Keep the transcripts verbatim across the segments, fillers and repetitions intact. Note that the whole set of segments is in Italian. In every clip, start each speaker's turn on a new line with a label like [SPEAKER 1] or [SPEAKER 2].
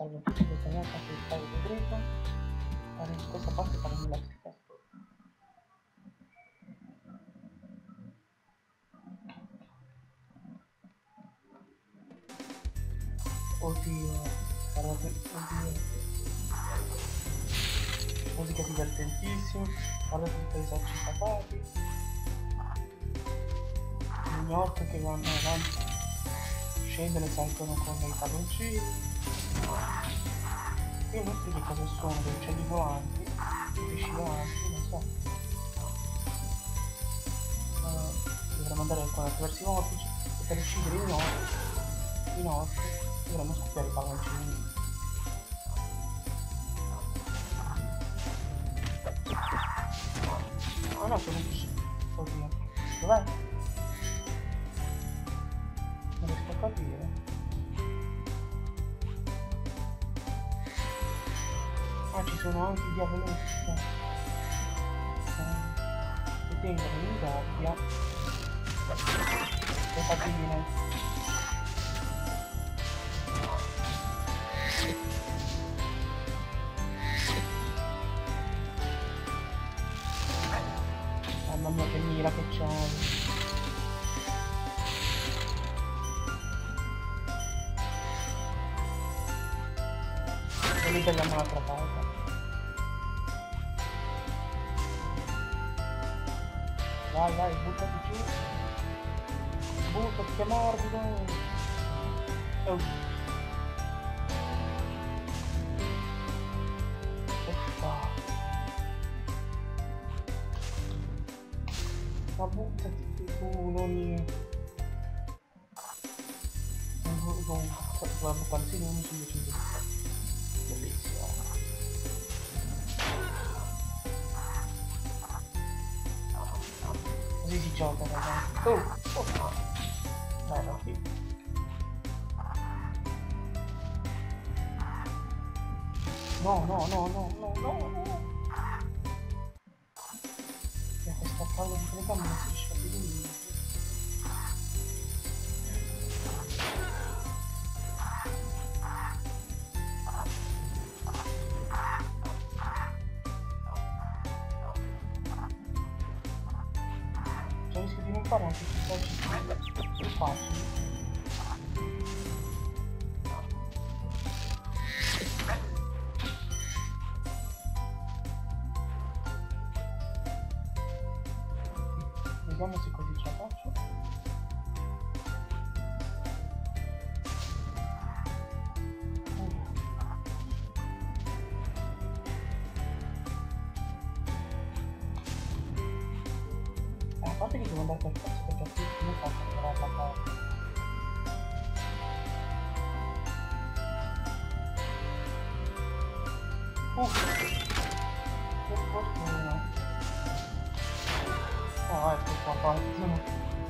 [SPEAKER 1] salvo tutti i determinati anche il taglio segreto. In questa parte faremo l'architetto. Oddio, guardate, oddio. Musica divertentissima, guardate tutti i paesaggi patati. New York che vanno avanti, scendono e salgono con i palloncini. Io non so che cosa sono, dei uccelli volanti, pesci volanti, non so. Uh, dovremmo andare con attraverso i vortici e per uccidere i nostri, i nostri, dovremmo scoppiare i palloncini. Ah no, sono pesci. Oddio. Dov'è? Non riesco a capire. Ah, ci sono anche i diavolotti. Eh, che tengono in gabbia le patatine. Mamma mia che mira che c'è. E lì tagliamo l'altra parte. Vai, vai, buttati giù. Buttati, che morbido. Oh. Ecco. Ma buttati tu, non io. Guarda, buttarsi in uno su invece di bellissimo. Così si gioca, ragazzi. Oh, oh. Bello, sì. No, no, no, no, no, no, no. E questa palla di telecamera non si riesce a vedere. Cioè rischio di non fare anche questa più facile. Vediamo se così ce la faccio. Eh, a parte che devo andare per forza perché qui non posso lavorare la parte. Uh, che fortuna. Oh, ecco qua, parte.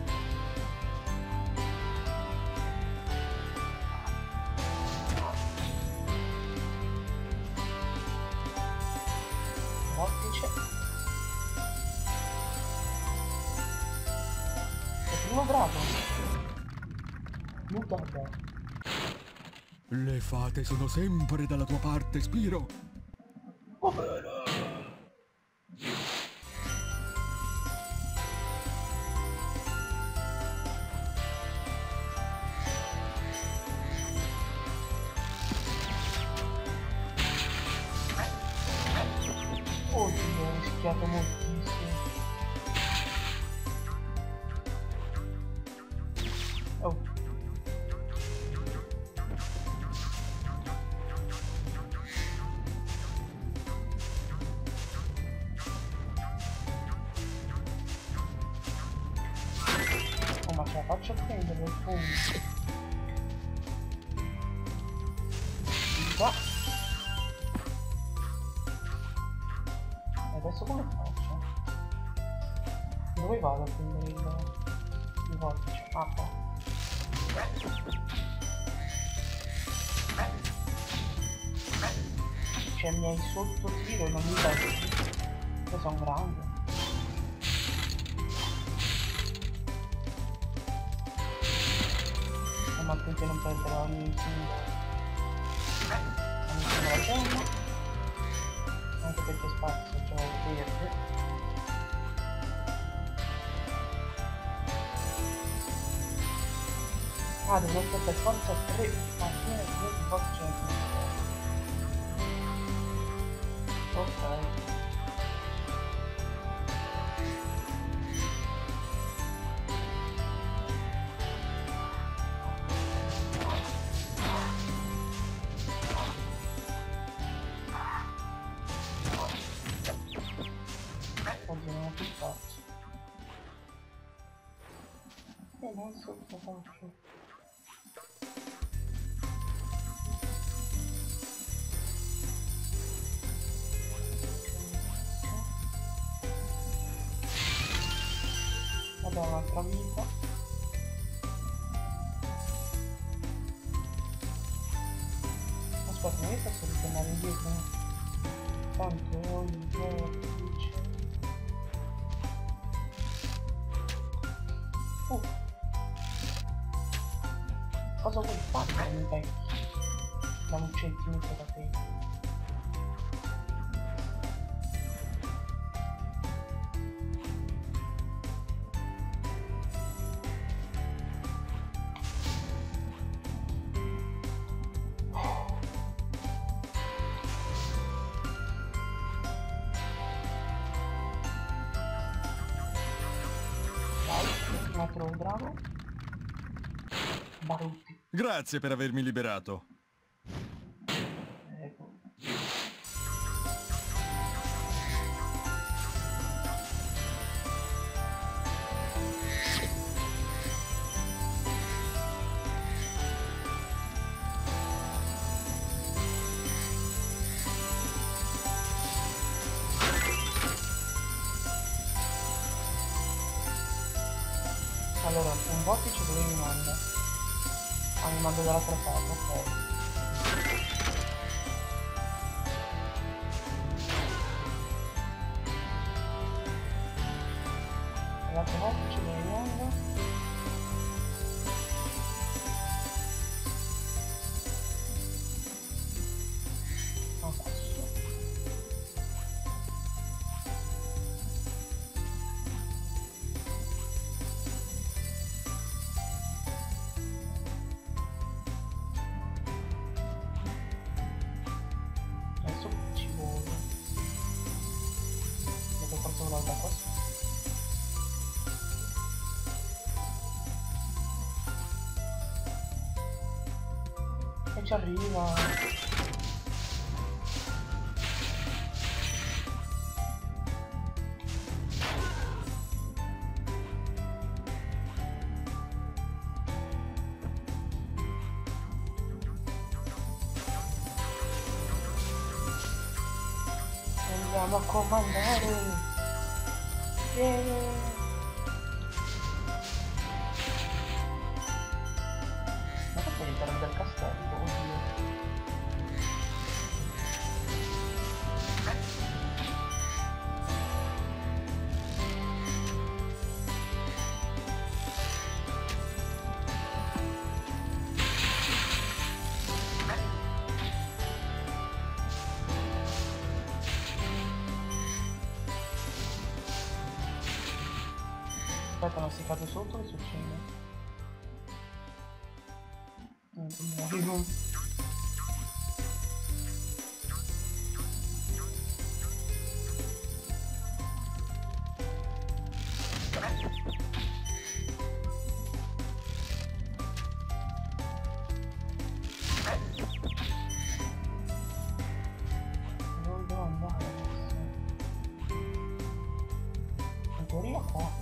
[SPEAKER 1] Vortice. È primo grado. Non guarda.
[SPEAKER 2] Le fate sono sempre dalla tua parte, Spiro.
[SPEAKER 1] Oh, bene. Oddio, ho rischiato moltissimo. Oh. Oh, ma ce la faccio a prendere il punto. Qua. Adesso come faccio? Dove vado a prendere il, il vortice? Ah, qua. Cioè mi hai sotto tiro e non mi vedi. Io sono grande. Ma attenti a non perdere ogni singola. la gemma, anche perché spazio c'è il verde. Ah, devo mettere per forza tre partite di forza centro. Ok. Oggi non ho più spazio. E non so cosa faccio. Abbiamo un'altra vita. Aspetta, ma io posso ritornare indietro? Tanto il vertice. Uh. Cosa vuoi fare, mi vecchi? Da un centimetro da te. Un altro drago. Barutti.
[SPEAKER 2] Grazie per avermi liberato.
[SPEAKER 1] Ecco. Allora, un vortice dove mi manda? Ah, mi manda dall'altra parte, ok. L'altro vortice dove mi manda? Ah, questo. Adesso ci vuole. Devo forse volare da qua su. E ci arriva. Andiamo a comandare. Yeah. Ma perché all'interno del castello? Oddio. Aspetta, ma si cade sotto, che succede? Niente, muoio. Dove devo andare adesso? In teoria qua.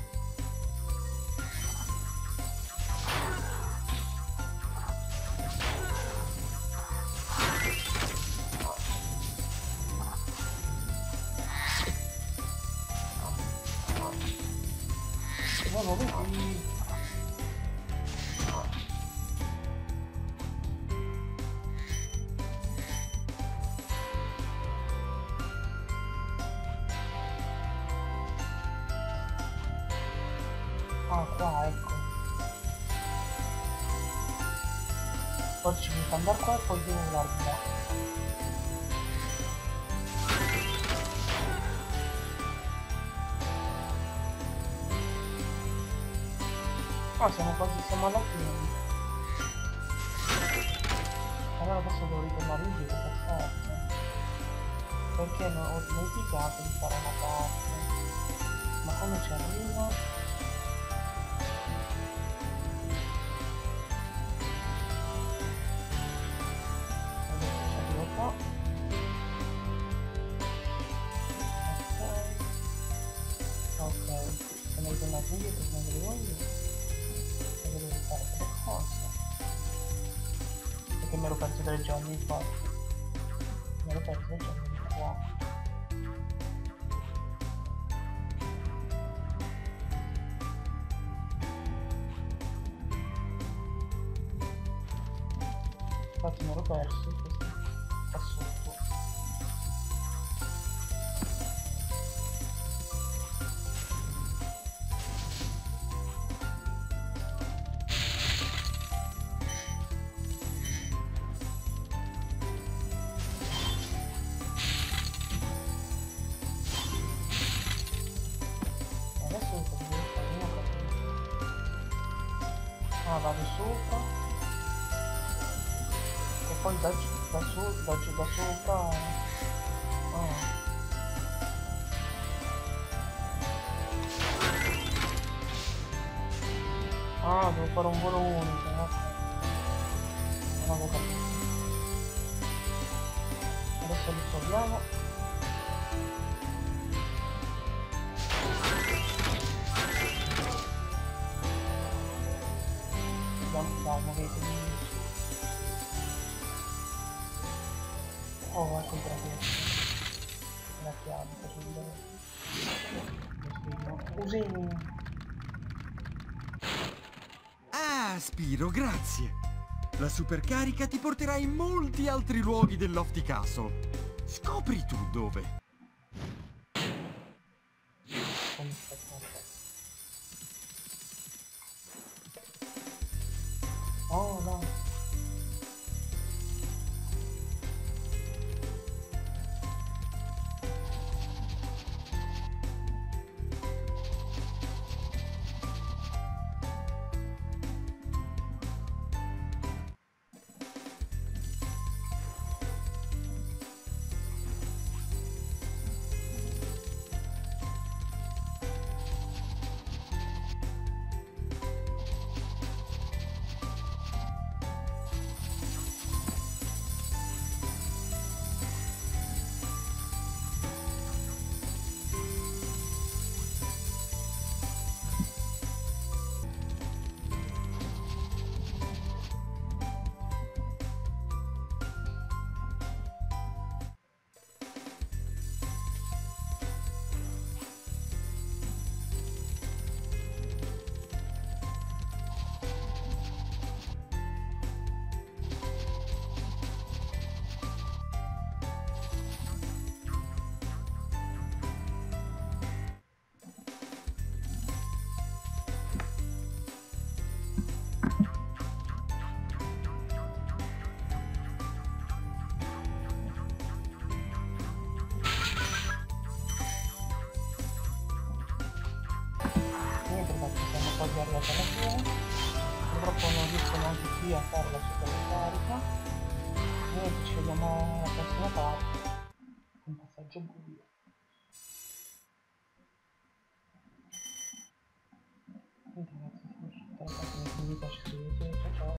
[SPEAKER 1] Andiamo avanti. Ah, qua, ecco. Poi ci devo andare qua e poi devo guardare. Ah, siamo quasi, siamo alla fine. Allora adesso devo ritornare indietro per forza. Perché non ho dimenticato di fare una parte. Ma come ci arrivo? Adesso ci arrivo qua. Ok. Ok. Sono ritornato indietro, non devo io. E devo fare delle cose. Perché mi ero perso delle giorni infatti. Mi ero perso delle giorni di qua. Infatti mi ero perso questo qua sotto. Adesso cosa devo fare? Non ho capito. Ah, vado sopra e poi da, giù- da, su, da, giù- da sopra. Ah. Ah, devo fare un volo unico, ok. Non avevo capito. Adesso li proviamo. Vediamo, dai, muovetevi. Oh, ecco il draghetto. La chiave per il... Usini.
[SPEAKER 2] Ah, Spiro, grazie. La supercarica ti porterà in molti altri luoghi del Lofty Castle. Scopri tu dove.
[SPEAKER 1] Oh no. Quasi arrivata alla fine. Purtroppo non riesco neanche qui a fare la supercarica. Niente, ci vediamo alla prossima parte. Un passaggio buio. Niente, ragazzi, siamo riusciti alla parte, mi piace, ciao ciao.